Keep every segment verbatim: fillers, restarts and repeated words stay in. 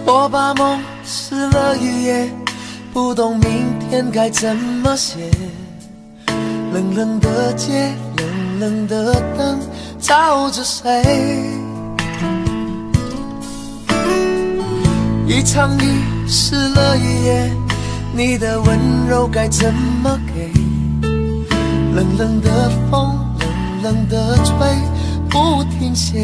我把梦撕了一页，不懂明天该怎么写。冷冷的街，冷冷的灯，照着谁？一场雨湿了一夜，你的温柔该怎么给？冷冷的风，冷冷的吹，不停歇。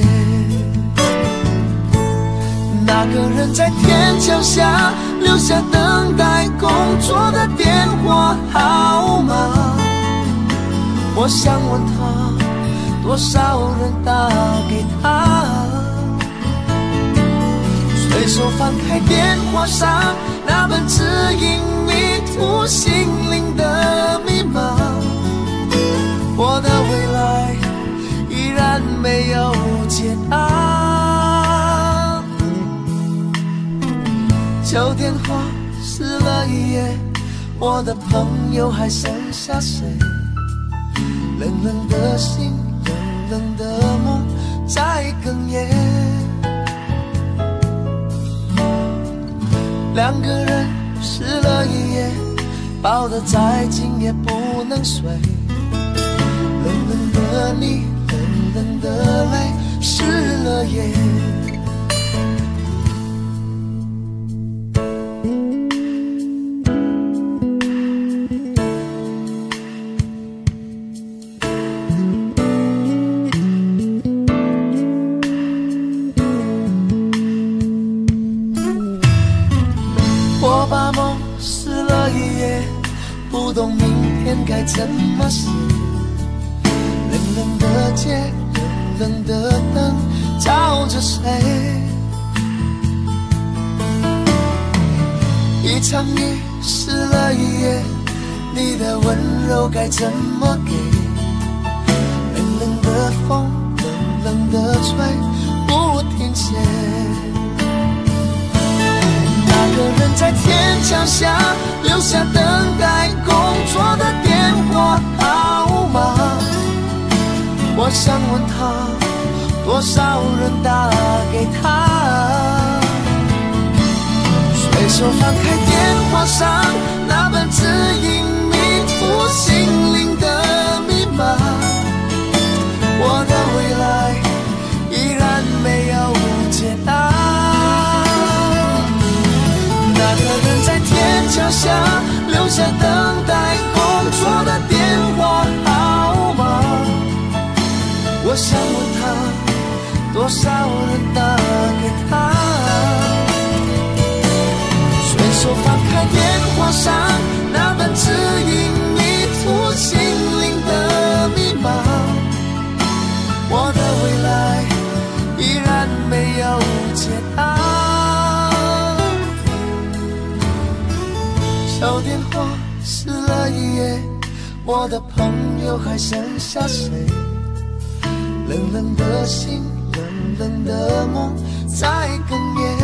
那个人在天桥下留下等待工作的电话号码，我想问他，多少人打给他？随手翻开电话上那本指引迷途心灵的密码，我的未来依然没有解答。旧电话撕了一页，我的朋友还剩下谁？冷冷的心，冷冷的梦在哽咽。两个人湿了一夜，抱得再紧也不能睡。冷冷的你，冷冷的泪，湿了夜。我把梦撕了一夜，不懂明天该怎么写。冷冷的街，冷冷的灯，照着谁？一场雨湿了一夜，你的温柔该怎么给？冷冷的风，冷冷的吹，不停歇。那个人在天桥下留下等待工作的电话号码，我想问他，多少人打给他？随手翻开电话上那本指引迷途心灵的密码，我的未来依然没有解答。那个人在天桥下留下等待工作的电话号码，我想问他，多少人打给他？随手翻开电话上那本指引迷途心灵的密码，我的未来依然没有解答。旧电话撕了一夜，我的朋友还剩下谁？冷冷的心，冷冷的梦在哽咽。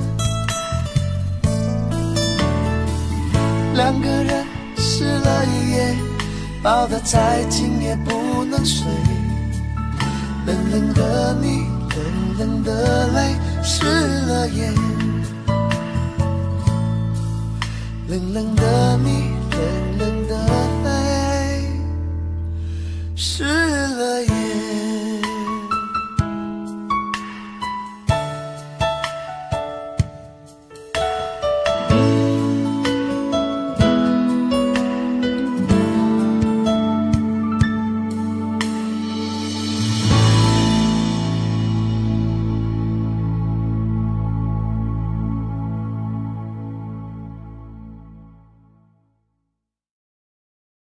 两个人湿了一夜，抱得再紧也不能睡。冷冷的你，冷冷的泪，湿了眼。冷冷的你，冷冷的泪，湿了眼。